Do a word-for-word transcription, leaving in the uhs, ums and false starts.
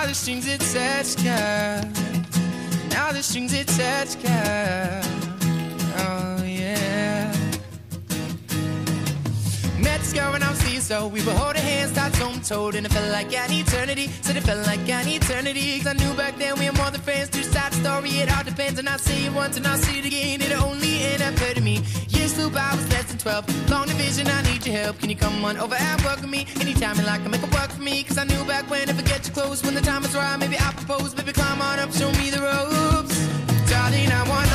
Now the strings attached, girl. Now the strings attached, girl. Oh yeah. Met this girl when I was three, so we would hold her hands, start toe to toe, and it felt like an eternity. Said it felt like an eternity, cause I knew back then we were more than friends. Two side story, it all depends, and I'll say it once and I'll say it again. It'll only end up hurting me. Years flew by, I was less than twelve. Long division, I need your help. Can you come on over and work with me? Anytime you like, I make it work for me. Cause I knew back when, if I get you close, when the time is right, maybe I'll propose. Baby, climb on up, show me the ropes. Darling, I want